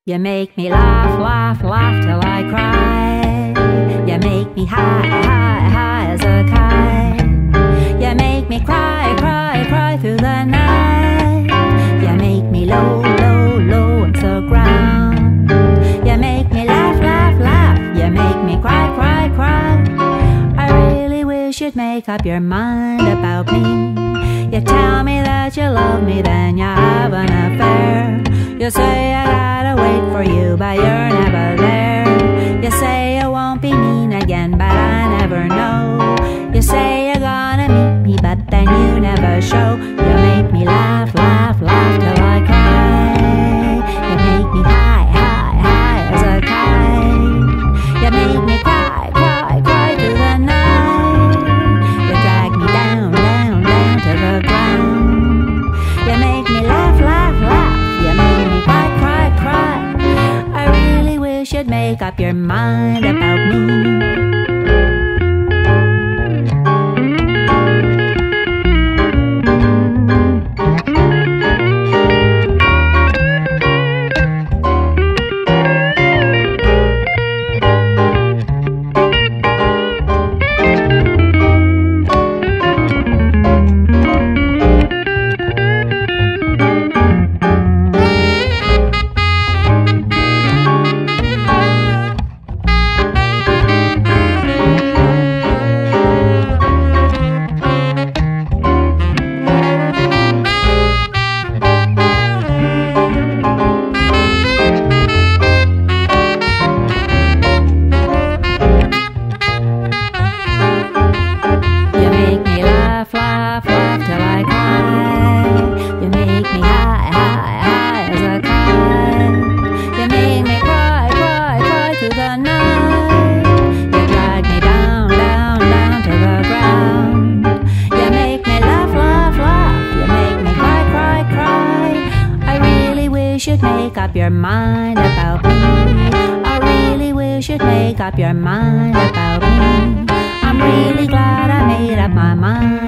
You make me laugh, laugh, laugh till I cry. You make me high, high, high as a kite. You make me cry, cry, cry through the night. You make me low, low, low on the ground. You make me laugh, laugh, laugh. You make me cry, cry, cry. I really wish you'd make up your mind about me. You tell me that you love me, then you have an affair. You say I gotta wait for you, but you're never there. You say you won't be mean again, but I never know. You say you're gonna meet me, but then you never show. You make me laugh, laugh, laugh till I cry. You make me high, high, high as a kite. You make me cry, cry, cry through the night. You drag me down, down, down to the ground. You make me laugh, laugh, laugh. You make me cry, cry, cry. I really wish you'd make up your mind about me. Should make up your mind about me. I really wish you'd make up your mind about me. I'm really glad I made up my mind.